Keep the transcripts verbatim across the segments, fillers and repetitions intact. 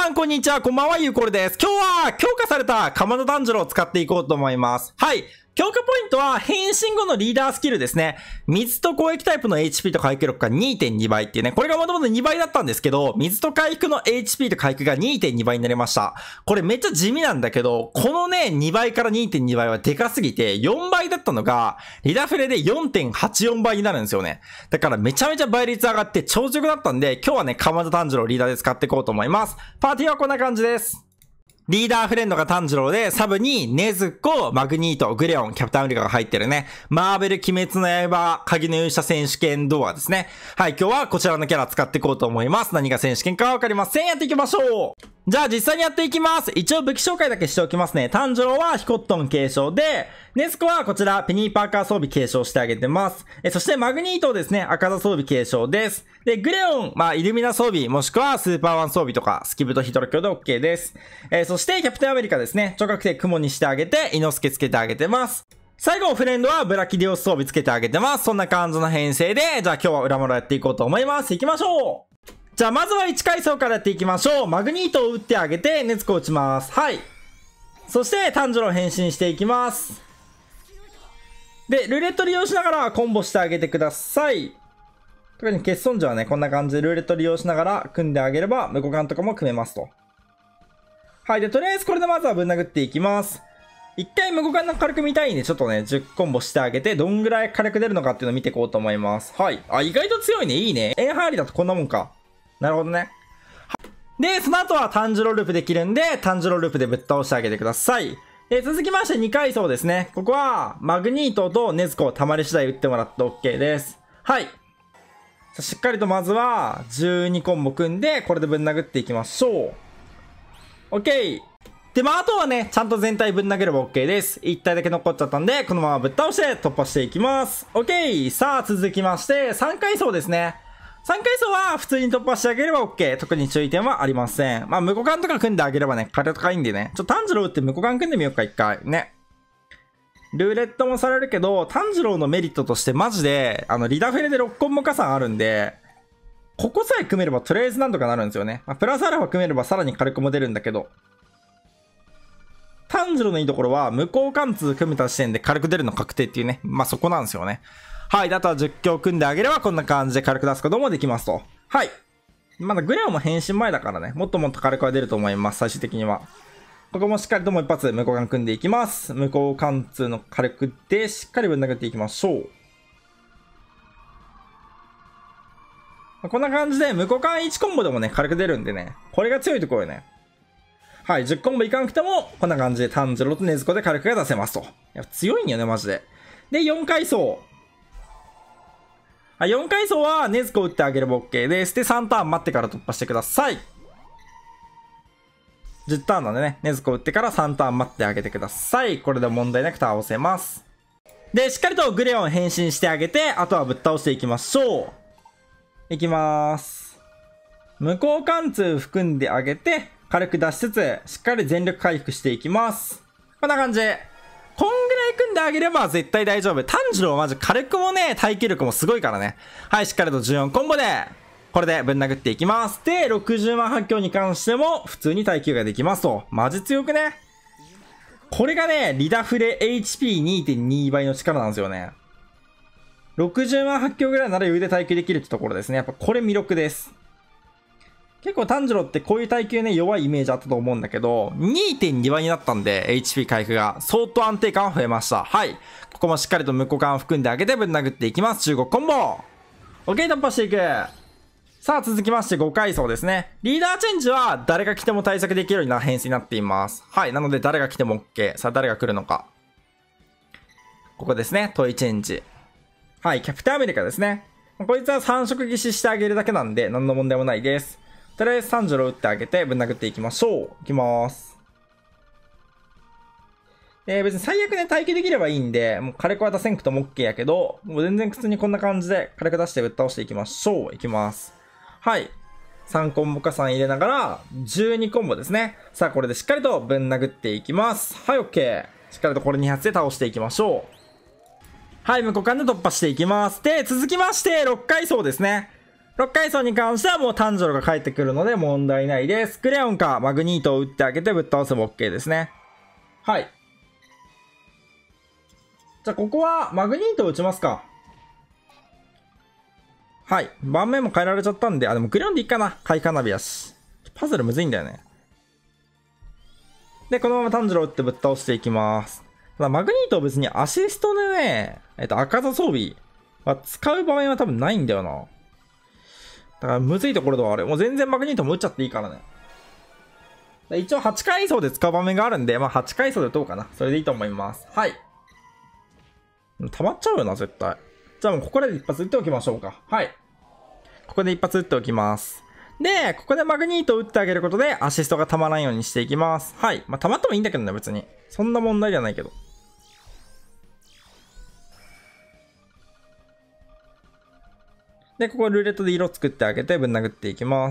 さんこんにちは、こんばんは、ゆうこるです。今日は強化されたかまど炭治郎を使っていこうと思います。はい。強化ポイントは変身後のリーダースキルですね。水と攻撃タイプの エイチピー と回復力が にてんに 倍っていうね。これがもともとにばいだったんですけど、水と回復の エイチピー と回復が にてんに 倍になりました。これめっちゃ地味なんだけど、このね、にばいから にてんに 倍はでかすぎて、よんばいだったのが、リダフレで よんてんはちよん 倍になるんですよね。だからめちゃめちゃ倍率上がって超強くなったんで、今日はね、かまど炭治郎をリーダーで使っていこうと思います。パーティーはこんな感じです。リーダーフレンドが炭治郎で、サブにネズコ、マグニート、グレオン、キャプテンアメリカが入ってるね。マーベル、鬼滅の刃、鍵の勇者選手権ドアですね。はい、今日はこちらのキャラ使っていこうと思います。何が選手権かわかりません。やっていきましょう。じゃあ実際にやっていきます。一応武器紹介だけしておきますね。炭治郎はヒコットン継承で、ネズコはこちらペニーパーカー装備継承してあげてます。え、そしてマグニートですね、赤座装備継承です。で、グレオン、まあイルミナ装備、もしくはスーパーワン装備とか、スキブとヒトロキョで OK です。えー、そしてキャプテンアメリカですね、超覚醒雲にしてあげて、イノスケつけてあげてます。最後、フレンドはブラキディオス装備つけてあげてます。そんな感じの編成で、じゃあ今日は裏物やっていこうと思います。行きましょう。じゃあまずはいち階層からやっていきましょう。マグニートを打ってあげて、ネズコを打ちます。はい。そして炭治郎変身していきます。で、ルーレット利用しながらコンボしてあげてください。特に欠損時はね、こんな感じでルーレット利用しながら組んであげれば、無互換とかも組めますと。はい。で、とりあえずこれでまずはぶん殴っていきます。一回無互換の火力見たいんで、ちょっとね、じゅうコンボしてあげて、どんぐらい火力出るのかっていうのを見ていこうと思います。はい。あ、意外と強いね。いいね。エンハーリーだとこんなもんか。なるほどね。で、その後は炭治郎ループできるんで、炭治郎ループでぶっ倒してあげてください。で、続きましてに階層ですね。ここは、マグニートとネズコをたまり次第打ってもらって OK です。はい。しっかりとまずは、じゅうにコンボ組んで、これでぶん殴っていきましょう。OK。で、まあ、あとはね、ちゃんと全体ぶん投げれば OK です。いち体だけ残っちゃったんで、このままぶっ倒して突破していきます。OK。さあ、続きまして、さん階層ですね。さん階層は普通に突破してあげれば OK。特に注意点はありません。まあ、無互換とか組んであげればね、火力高いんでね。ちょっと炭治郎打って無互換組んでみようか、一回。ね。ルーレットもされるけど、炭治郎のメリットとしてマジで、あの、リダフェレでろっコンボ加算あるんで、ここさえ組めればとりあえずなんとかなるんですよね。まあ、プラスアルファ組めればさらに火力も出るんだけど、炭治郎のいいところは、無効貫通組めた時点で火力出るの確定っていうね。まあ、そこなんですよね。はい。あとはじゅっ強組んであげればこんな感じで火力出すこともできますと。はい。まだグレオも変身前だからね。もっともっと火力は出ると思います。最終的には。ここもしっかりともう一発無効貫組んでいきます。無効貫通の火力でしっかりぶん殴っていきましょう。こんな感じで無効貫いちコンボでもね、火力出るんでね。これが強いところよね。はい。じゅっコンボいかなくても、こんな感じで炭治郎と禰豆子で火力が出せますと。いや、強いんよね、マジで。で、よん階層。よん階層は禰豆子を打ってあげれば OK です。で、さんターン待ってから突破してください。じゅうターンなんでね、禰豆子を打ってからさんターン待ってあげてください。これで問題なく倒せます。で、しっかりとグレオン変身してあげて、あとはぶっ倒していきましょう。いきまーす。無効貫通含んであげて、火力出しつつ、しっかり全力回復していきます。こんな感じ。こんぐらい組んであげれば絶対大丈夫。炭治郎はマジ火力もね、耐久力もすごいからね。はい、しっかりとじゅうよんコンボで、これでぶん殴っていきます。で、ろくじゅうまん発狂に関しても、普通に耐久ができますと。マジ強くね。これがね、リダフレ エイチピーにてんに 倍の力なんですよね。ろくじゅうまん発狂ぐらいなら余裕で耐久できるってところですね。やっぱこれ魅力です。結構炭治郎ってこういう耐久ね、弱いイメージあったと思うんだけど、にてんに 倍になったんで、エイチピー 回復が相当安定感は増えました。はい。ここもしっかりと無効感を含んであげてぶん殴っていきます。じゅうごコンボ。OK、突破していく。さあ、続きましてご階層ですね。リーダーチェンジは誰が来ても対策できるような編成になっています。はい。なので誰が来ても OK。さあ、誰が来るのか。ここですね。トイチェンジ。はい。キャプテンアメリカですね。こいつはさん色技師してあげるだけなんで、何の問題もないです。とりあえず炭治郎打ってあげて、ぶん殴っていきましょう。いきまーす。えー、別に最悪ね、待機できればいいんで、もう火力は出せんくとも OK やけど、もう全然普通にこんな感じで火力出してぶっ倒していきましょう。いきます。はい。さんコンボ加算入れながら、じゅうにコンボですね。さあ、これでしっかりとぶん殴っていきます。はい、OK。しっかりとこれに発で倒していきましょう。はい、無効間で突破していきます。で、続きまして、ろっ階層ですね。 ろっかい層に関してはもう炭治郎が帰ってくるので問題ないです。クレヨンかマグニートを打ってあげてぶっ倒せば OK ですね。はい。じゃあここはマグニートを打ちますか。はい。盤面も変えられちゃったんで、あ、でもクレヨンでいいかな。開花火やし。パズルむずいんだよね。で、このまま炭治郎打ってぶっ倒していきます。ただマグニートは別にアシストでね、えっと、赤座装備は使う場面は多分ないんだよな。だからむずいところではある。もう全然マグニートも打っちゃっていいからね。一応はちかい層で使う場面があるんで、まあはちかい層で打とうかな。それでいいと思います。はい。溜まっちゃうよな、絶対。じゃあもうここで一発打っておきましょうか。はい。ここで一発打っておきます。で、ここでマグニートを打ってあげることでアシストが溜まらんようにしていきます。はい。まあ溜まってもいいんだけどね、別に。そんな問題じゃないけど。で、ここルーレットで色作ってあげてぶん殴っていきます。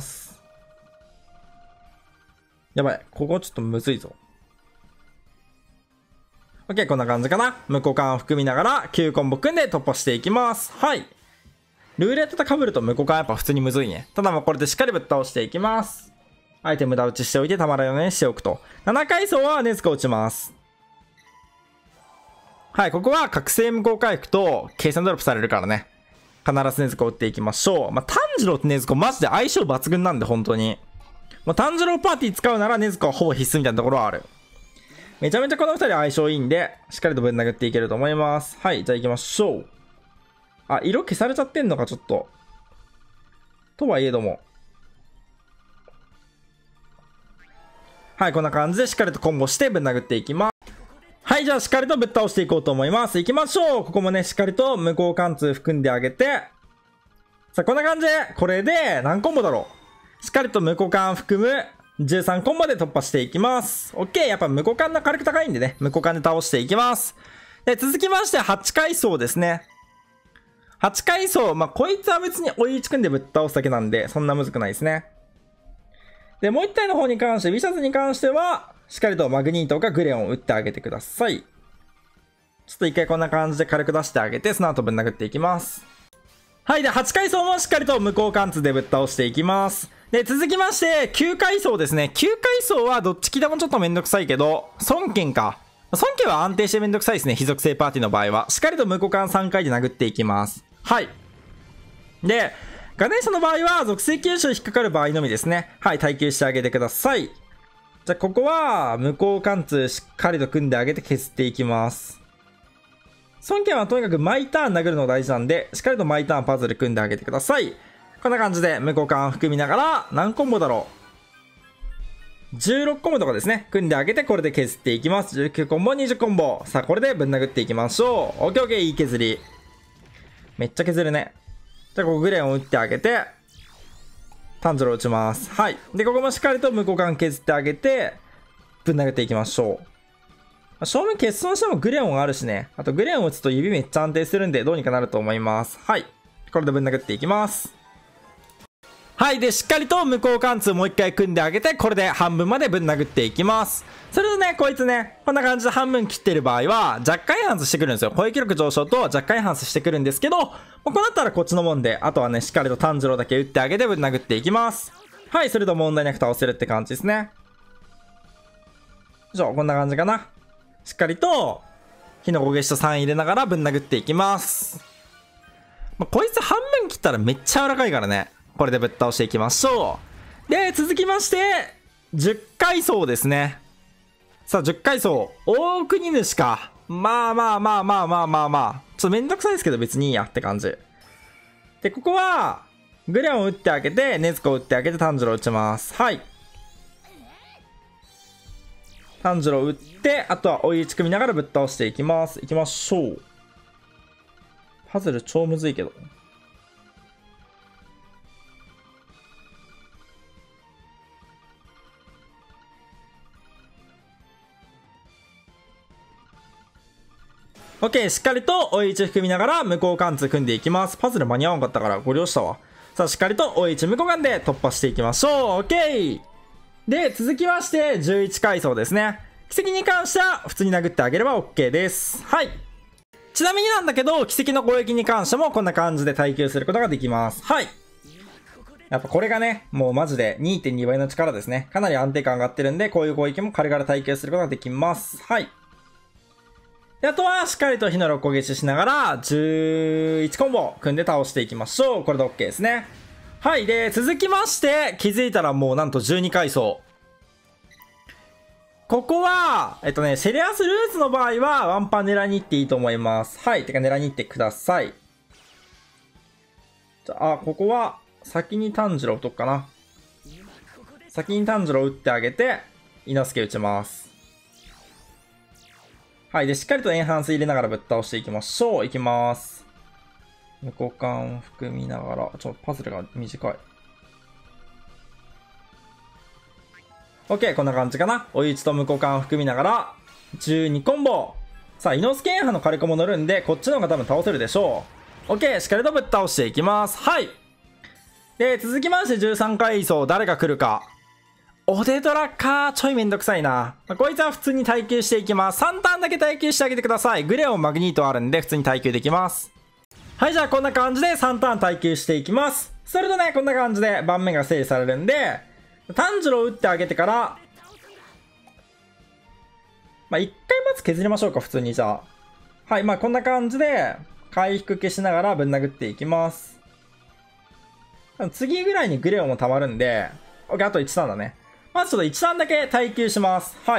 やばい。ここちょっとむずいぞ。OK、こんな感じかな。無効感を含みながらきゅうコンボ組んで突破していきます。はい。ルーレットと被ると無効感やっぱ普通にむずいね。ただまあこれでしっかりぶっ倒していきます。アイテム無駄打ちしておいてたまらんようにしておくと。ななかい層はネズコ打ちます。はい、ここは覚醒無効回復と計算ドロップされるからね。必ずネズコ打っていきましょう。まあ、炭治郎とネズコマジで相性抜群なんで、本当に。まあ、炭治郎パーティー使うならネズコはほぼ必須みたいなところはある。めちゃめちゃこの二人相性いいんで、しっかりとぶん殴っていけると思います。はい、じゃあ行きましょう。あ、色消されちゃってんのか、ちょっと。とはいえども。はい、こんな感じでしっかりとコンボしてぶん殴っていきます。はい、じゃあしっかりとぶっ倒していこうと思います。行きましょう。ここもね、しっかりと無効貫通含んであげて。さあ、こんな感じで、これで何コンボだろう。しっかりと無効貫含むじゅうさんコンボで突破していきます。OK、やっぱ無効貫の火力高いんでね、無効貫で倒していきます。で、続きましてはちかい層ですね。はちかい層、まあ、こいつは別に追い打ち組んでぶっ倒すだけなんで、そんな難くないですね。で、もう一体の方に関して、ウィシャズに関しては、しっかりとマグニートかグレオンを打ってあげてください。ちょっと一回こんな感じで軽く出してあげて、その後ぶん殴っていきます。はい。で、はちかい層もしっかりと無効貫通でぶっ倒していきます。で、続きまして、きゅうかい層ですね。きゅうかい層はどっち来てもちょっとめんどくさいけど、孫権か。孫権は安定してめんどくさいですね。非属性パーティーの場合は。しっかりと無効貫さんかいで殴っていきます。はい。で、ガネーシャの場合は、属性吸収引っかかる場合のみですね。はい。耐久してあげてください。じゃあ、ここは、無効貫通しっかりと組んであげて削っていきます。孫権はとにかく毎ターン殴るのが大事なんで、しっかりと毎ターンパズル組んであげてください。こんな感じで無効貫含みながら、何コンボだろう。じゅうろっコンボとかですね。組んであげて、これで削っていきます。じゅうきゅうコンボ、にじゅうコンボ。さあ、これでぶん殴っていきましょう。オッケーオッケー、いい削り。めっちゃ削るね。じゃあ、ここグレンを打ってあげて、炭治郎打ちます。はい。で、ここもしっかりと無効貫削ってあげて、ぶん投げていきましょう。正面欠損してもグレオンあるしね。あとグレオン打つと指めっちゃ安定するんで、どうにかなると思います。はい。これでぶん殴っていきます。はい。で、しっかりと無効貫通もう一回組んであげて、これで半分までぶん殴っていきます。それでね、こいつね、こんな感じで半分切ってる場合は、若干エンハンスしてくるんですよ。攻撃力上昇と若干エンハンスしてくるんですけど、もうこうなったらこっちのもんで、あとはね、しっかりと炭治郎だけ打ってあげてぶん殴っていきます。はい。それと問題なく倒せるって感じですね。以上、こんな感じかな。しっかりと、火の焦げ下さん入れながらぶん殴っていきます。まあ、こいつ半分切ったらめっちゃ柔らかいからね。これでぶっ倒していきましょう。で、続きまして、じゅっかい層ですね。さあ、じゅっかい層。大国主か。まあまあまあまあまあまあまあ。ちょっとめんどくさいですけど別にいいやって感じ。で、ここは、グレオンを打ってあげて、ネズコを打ってあげて炭治郎を打ちます。はい。炭治郎を打って、あとは追い打ち組みながらぶっ倒していきます。いきましょう。パズル超むずいけど。OK、しっかりと追い打ち含みながら無効貫通組んでいきます。パズル間に合わなかったからご了したわ。さあ、しっかりと追い打ち無効貫で突破していきましょう。OK! で、続きましてじゅういちかい層ですね。奇跡に関しては普通に殴ってあげれば OK です。はい。ちなみになんだけど、奇跡の攻撃に関してもこんな感じで耐久することができます。はい。 やっぱこれがね、もうマジで にてんに 倍の力ですね。かなり安定感上がってるんで、こういう攻撃も軽々耐久することができます。はい。で、あとは、しっかりと火のろっ攻撃しながら、じゅういちコンボ組んで倒していきましょう。これで OK ですね。はい。で、続きまして、気づいたらもうなんとじゅうに階層。ここは、えっとね、セレアスルーツの場合は、ワンパン狙いに行っていいと思います。はい。てか狙いに行ってください。じゃあ、ここは、先に炭治郎打とくかな。先に炭治郎打ってあげて、伊之助打ちます。はい。で、しっかりとエンハンス入れながらぶっ倒していきましょう。いきます。無効感を含みながら、ちょっとパズルが短い。OK、こんな感じかな。追い打ちと無効感を含みながら、じゅうにコンボ。さあ、伊之助エンハの火力も乗るんで、こっちの方が多分倒せるでしょう。OK、しっかりとぶっ倒していきます。はい。で、続きましてじゅうさん階層、誰が来るか。オデドラか。ちょいめんどくさいな。まあ、こいつは普通に耐久していきます。さんターンだけ耐久してあげてください。グレオン、マグニートあるんで、普通に耐久できます。はい、じゃあこんな感じでさんターン耐久していきます。それとね、こんな感じで盤面が整理されるんで、炭治郎を打ってあげてから、まあ、一回まず削りましょうか、普通にじゃあ。はい、まあ、こんな感じで、回復消しながらぶん殴っていきます。次ぐらいにグレオンも溜まるんで、OK、あといちターンだね。まずちょっといちターンだけ耐久します。はい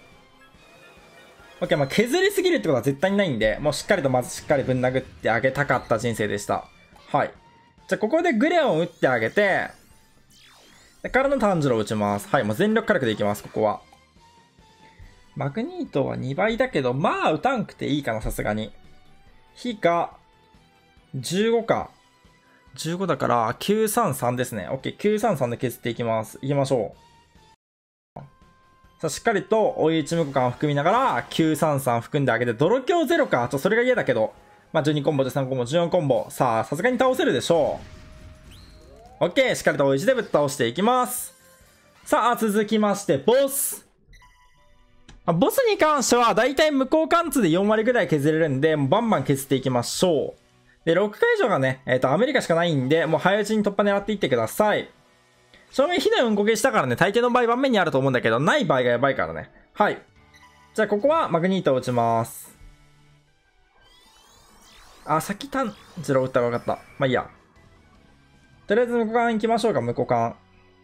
。OK、まあ、削りすぎるってことは絶対にないんで、もうしっかりとまずしっかりぶん殴ってあげたかった人生でした。はい。じゃあ、ここでグレオンを打ってあげて、でからの炭治郎を打ちます。はい、もう全力火力でいきます、ここは。マグニートはにばいだけど、まあ、打たんくていいかな、さすがに。火が、じゅうごか。じゅうごだから、きゅうさんさんですね。OK、きゅうさんさんで削っていきます。いきましょう。さあ、しっかりと、追い打ち無効感を含みながら、きゅうさんさん含んであげて、泥強ゼロか。ちょっとそれが嫌だけど。まあ、じゅうにコンボ、じゅうさんコンボ、じゅうよんコンボ。さあ、さすがに倒せるでしょう。OK、しっかりと追い打ちでぶっ倒していきます。さあ、続きまして、ボス。ボスに関しては、だいたい無効貫通でよん割ぐらい削れるんで、もうバンバン削っていきましょう。で、ろくかい以上がね、えっと、アメリカしかないんで、もう早打ちに突破狙っていってください。正面火のよん攻撃したからね、大抵の場合盤面にあると思うんだけど、ない場合がやばいからね。はい。じゃあ、ここはマグニートを打ちます。あ、先炭治郎打ったら分かった。まあいいや。とりあえず無効貫行きましょうか、無効貫。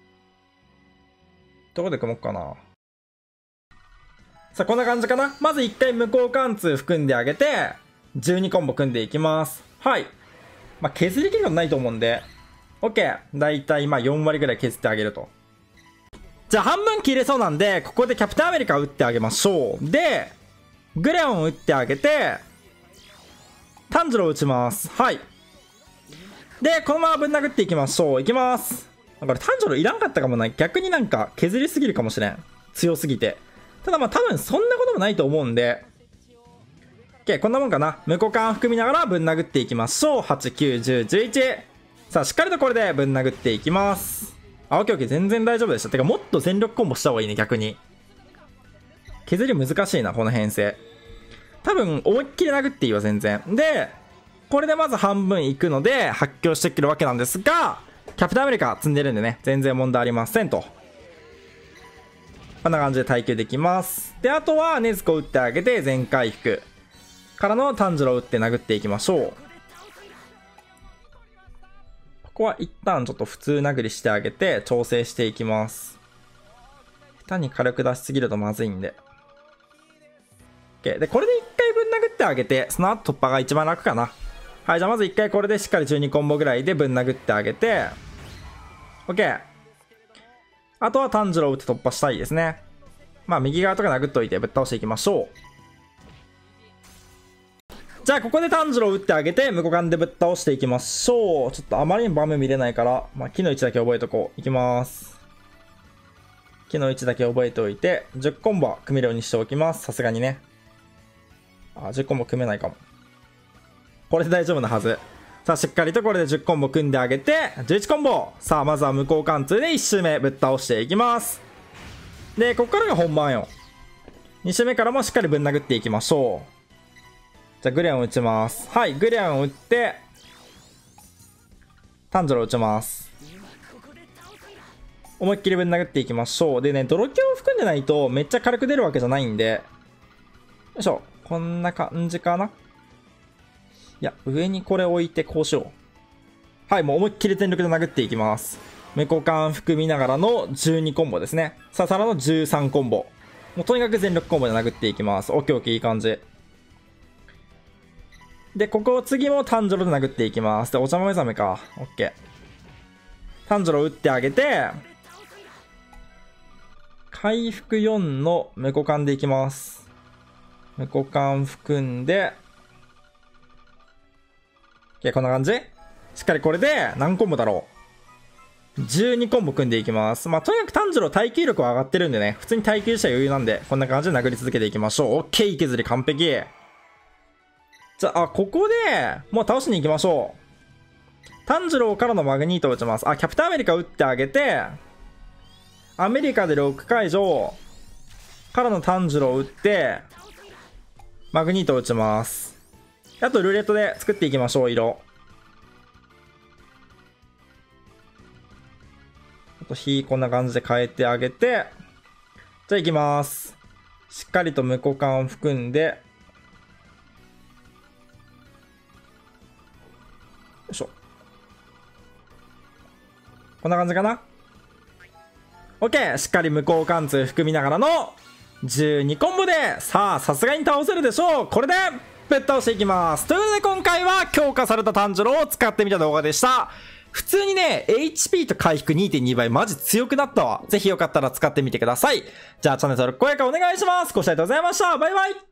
どこで組もうかな。さあ、こんな感じかな。まずいっかい無効貫通含んであげて、じゅうにコンボ組んでいきます。はい。まあ、削り切ることないと思うんで、OK。だいたいまあよん割ぐらい削ってあげると。じゃあ半分切れそうなんで、ここでキャプテンアメリカを打ってあげましょう。で、グレオンを打ってあげて、炭治郎を打ちます。はい。で、このままぶん殴っていきましょう。いきます。これ炭治郎いらんかったかもない。逆になんか削りすぎるかもしれん。強すぎて。ただまあ多分そんなこともないと思うんで、OK、こんなもんかな。無効感含みながらぶん殴っていきましょう。はち、きゅう、じゅう、じゅういち。さあ、しっかりとこれでぶん殴っていきます。あ、OK、OK、全然大丈夫でした。てか、もっと全力コンボした方がいいね、逆に。削り難しいな、この編成。多分、思いっきり殴っていいわ、全然。で、これでまず半分いくので、発狂してくるわけなんですが、キャプテンアメリカ積んでるんでね、全然問題ありませんと。こんな感じで耐久できます。で、あとは、禰豆子を打ってあげて、全回復。からの炭治郎を打って殴っていきましょう。ここは一旦ちょっと普通殴りしてあげて調整していきます。下手に火力出しすぎるとまずいんで。OK。で、これで一回ぶん殴ってあげて、その後突破が一番楽かな。はい、じゃあまず一回これでしっかりじゅうにコンボぐらいでぶん殴ってあげて、OK。あとは炭治郎を打って突破したいですね。まあ右側とか殴っといてぶっ倒していきましょう。じゃあここで炭治郎を打ってあげて無効感でぶっ倒していきましょう。ちょっとあまりに場面見れないから、まあ、木の位置だけ覚えとこう。いきます。木の位置だけ覚えておいて、じゅっコンボは組めるようにしておきます。さすがにね。あ、じゅっコンボ組めないかも。これで大丈夫なはず。さあしっかりとこれでじゅっコンボ組んであげて、じゅういちコンボ。さあまずは無効貫通でいち周目ぶっ倒していきます。で、ここからが本番よ。に周目からもしっかりぶん殴っていきましょう。じゃあグレオン打ちます。はい、グレオン打って、炭治郎打ちます。 思いっきりぶん殴っていきましょう。でね、泥気を含んでないとめっちゃ軽く出るわけじゃないんで。よいしょ。こんな感じかな。いや、上にこれ置いてこうしよう。はい、もう思いっきり全力で殴っていきます。メコカン含みながらのじゅうにコンボですね。ササラのじゅうさんコンボ。もうとにかく全力コンボで殴っていきます。オッケーオッケー、いい感じ。で、ここを次も炭治郎で殴っていきます。で、お邪魔目覚めか。オッケー。炭治郎打ってあげて、回復よんのメコカンでいきます。メコカン含んで、いや、こんな感じ？しっかりこれで何コンボだろう？ じゅうに コンボ組んでいきます。まあ、とにかく炭治郎耐久力は上がってるんでね、普通に耐久したら余裕なんで、こんな感じで殴り続けていきましょう。オッケー、削り完璧。じゃあ、あ、ここで、もう倒しに行きましょう。炭治郎からのマグニートを打ちます。あ、キャプテンアメリカ打ってあげて、アメリカでロック解除からの炭治郎を打って、マグニートを打ちます。あと、ルーレットで作っていきましょう、色。あと、火、こんな感じで変えてあげて、じゃあ行きます。しっかりと無股間を含んで、よいしょ。こんな感じかな？ OK! しっかり無効貫通含みながらのじゅうにコンボで、さあ、さすがに倒せるでしょう。これで、ぶっ倒していきます。ということで今回は強化された炭治郎を使ってみた動画でした。普通にね、エイチピー と回復 にてんに 倍マジ強くなったわ。ぜひよかったら使ってみてください。じゃあチャンネル登録、高評価お願いします。ご視聴ありがとうございました。バイバイ。